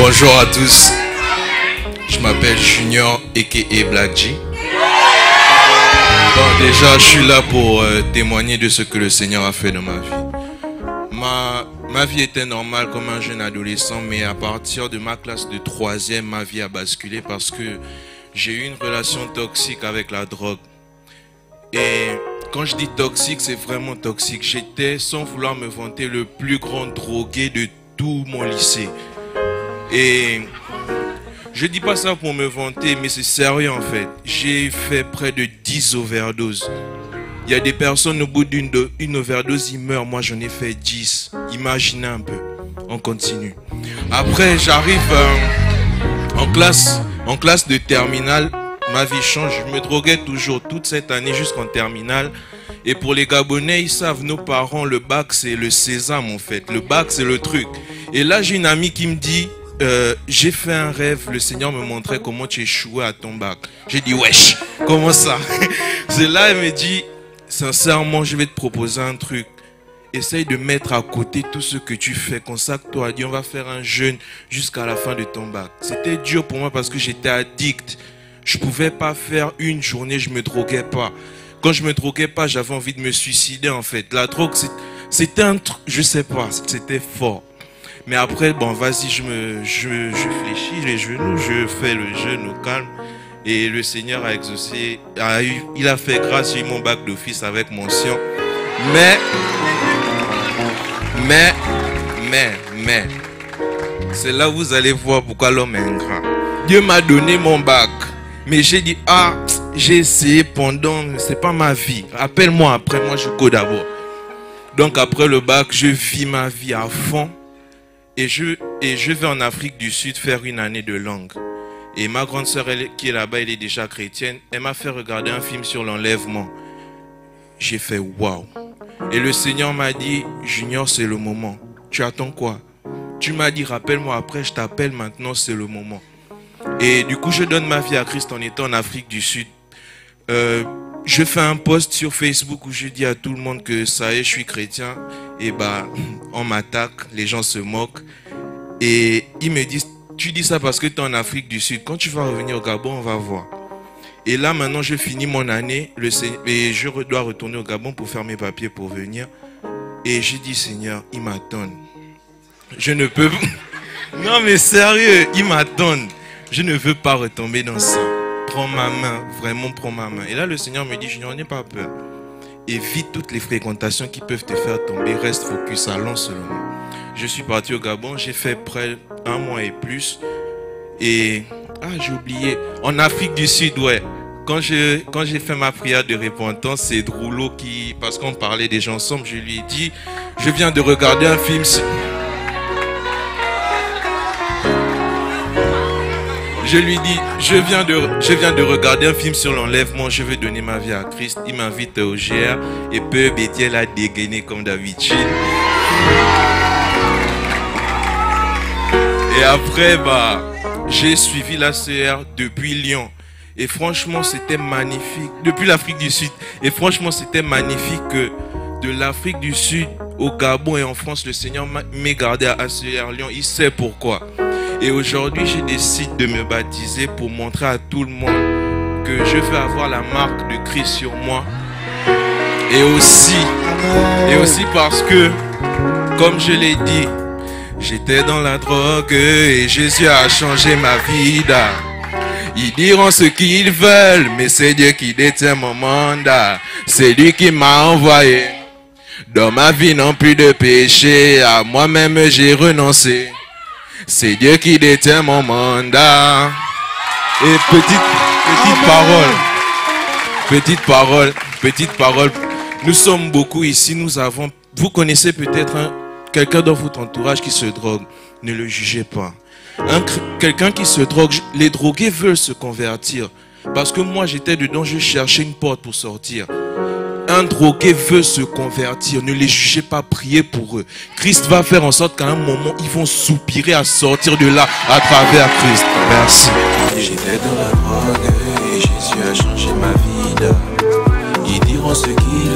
Bonjour à tous, je m'appelle Junior aka Black G. Bon, déjà je suis là pour témoigner de ce que le Seigneur a fait dans ma vie. Ma vie était normale comme un jeune adolescent, mais à partir de ma classe de 3e, ma vie a basculé parce que j'ai eu une relation toxique avec la drogue. Et quand je dis toxique, c'est vraiment toxique. J'étais, sans vouloir me vanter, le plus grand drogué de tout mon lycée. Et je dis pas ça pour me vanter, mais c'est sérieux en fait. J'ai fait près de 10 overdoses. Il y a des personnes au bout d'une overdose, ils meurent. Moi, j'en ai fait 10. Imaginez un peu. On continue. Après, j'arrive en classe de terminale. Ma vie change. Je me droguais toujours toute cette année jusqu'en terminale. Et pour les Gabonais, ils savent, nos parents, le bac, c'est le sésame en fait. Le bac, c'est le truc. Et là, j'ai une amie qui me dit, j'ai fait un rêve, le Seigneur me montrait comment tu échouais à ton bac. J'ai dit, wesh, comment ça? C'est là, elle me dit, sincèrement, je vais te proposer un truc. Essaye de mettre à côté tout ce que tu fais. Consacre-toi à Dieu. On va faire un jeûne jusqu'à la fin de ton bac. C'était dur pour moi parce que j'étais addict. Je ne pouvais pas faire une journée, je ne me droguais pas. Quand je ne me droguais pas, j'avais envie de me suicider en fait. La drogue, c'était un truc, je ne sais pas, c'était fort. Mais après, bon, vas-y, je fléchis les genoux, je fais le jeûne au calme. Et le Seigneur a exaucé, il a fait grâce, j'ai eu mon bac d'office avec mention. Mais, c'est là où vous allez voir pourquoi l'homme est ingrat. Dieu m'a donné mon bac, mais j'ai dit, ah, j'ai essayé pendant, c'est pas ma vie. Appelle-moi après, moi je go d'abord. Donc après le bac, je vis ma vie à fond. Et je vais en Afrique du Sud faire une année de langue. Et ma grande sœur, qui est là-bas, elle est déjà chrétienne. Elle m'a fait regarder un film sur l'enlèvement. J'ai fait waouh. Et le Seigneur m'a dit, Junior, c'est le moment. Tu attends quoi? Tu m'as dit, rappelle-moi après, je t'appelle maintenant, c'est le moment. Et du coup, je donne ma vie à Christ en étant en Afrique du Sud. Je fais un post sur Facebook où je dis à tout le monde que ça y est, je suis chrétien. Et bah, on m'attaque, les gens se moquent. Et ils me disent, tu dis ça parce que tu es en Afrique du Sud. Quand tu vas revenir au Gabon, on va voir. Et là, maintenant, je finis mon année. Et je dois retourner au Gabon pour faire mes papiers pour venir. Et j'ai dit, Seigneur, ils m'attendent. Je ne peux pas. Non, mais sérieux, ils m'attendent. Je ne veux pas retomber dans ça. Prends ma main, vraiment prends ma main. Et là, le Seigneur me dit, Junior, n'aie pas peur. Évite toutes les fréquentations qui peuvent te faire tomber. Reste focus, allons seulement. Je suis parti au Gabon, j'ai fait près d'un mois et plus. Et, j'ai oublié. En Afrique du Sud, ouais. Quand j'ai fait ma prière de repentance, c'est Droulo qui, parce qu'on parlait déjà ensemble, je lui ai dit, je viens de regarder un film. Je lui dis, je viens de regarder un film sur l'enlèvement, je veux donner ma vie à Christ. Il m'invite au GR et peu Bétiel a dégainé comme d'habitude. Et après, j'ai suivi la CR depuis Lyon. Et franchement, c'était magnifique. Depuis l'Afrique du Sud. Et franchement, c'était magnifique que de l'Afrique du Sud au Gabon et en France, le Seigneur m'ait gardé à ACR Lyon. Il sait pourquoi. Et aujourd'hui, je décide de me baptiser pour montrer à tout le monde que je veux avoir la marque de Christ sur moi. Et aussi parce que, comme je l'ai dit, j'étais dans la drogue et Jésus a changé ma vie. Ils diront ce qu'ils veulent, mais c'est Dieu qui détient mon mandat. C'est lui qui m'a envoyé. Dans ma vie, non plus de péché, à moi-même j'ai renoncé. C'est Dieu qui détient mon mandat. Et petite parole. Nous sommes beaucoup ici, vous connaissez peut-être quelqu'un dans votre entourage qui se drogue. Ne le jugez pas. Quelqu'un qui se drogue, les drogués veulent se convertir. Parce que moi j'étais dedans, je cherchais une porte pour sortir. Un drogué veut se convertir, ne les jugez pas, priez pour eux. Christ va faire en sorte qu'à un moment, ils vont soupirer à sortir de là à travers Christ. Merci. J'étais dans la drogue et Jésus a changé ma vie. Ils diront ce qu'ils